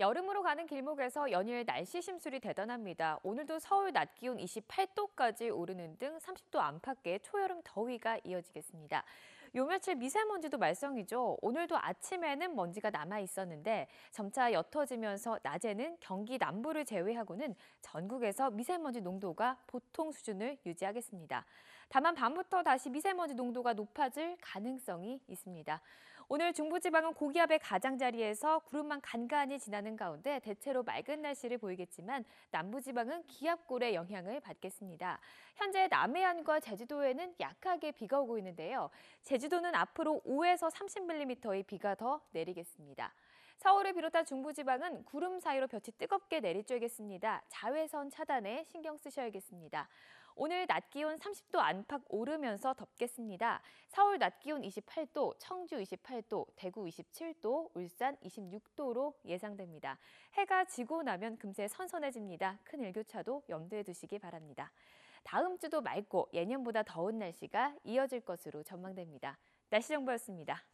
여름으로 가는 길목에서 연일 날씨 심술이 대단합니다. 오늘도 서울 낮 기온 28도까지 오르는 등 30도 안팎의 초여름 더위가 이어지겠습니다. 요 며칠 미세먼지도 말썽이죠. 오늘도 아침에는 먼지가 남아 있었는데 점차 옅어지면서 낮에는 경기 남부를 제외하고는 전국에서 미세먼지 농도가 보통 수준을 유지하겠습니다. 다만 밤부터 다시 미세먼지 농도가 높아질 가능성이 있습니다. 오늘 중부지방은 고기압의 가장자리에서 구름만 간간히 지나는 가운데 대체로 맑은 날씨를 보이겠지만 남부지방은 기압골의 영향을 받겠습니다. 현재 남해안과 제주도에는 약하게 비가 오고 있는데요. 제주도는 앞으로 5에서 30mm의 비가 더 내리겠습니다. 서울을 비롯한 중부지방은 구름 사이로 볕이 뜨겁게 내리쬐겠습니다. 자외선 차단에 신경 쓰셔야겠습니다. 오늘 낮 기온 30도 안팎 오르면서 덥겠습니다. 서울 낮 기온 28도, 청주 28도, 대구 27도, 울산 26도로 예상됩니다. 해가 지고 나면 금세 선선해집니다. 큰 일교차도 염두에 두시기 바랍니다. 다음 주도 맑고 예년보다 더운 날씨가 이어질 것으로 전망됩니다. 날씨 정보였습니다.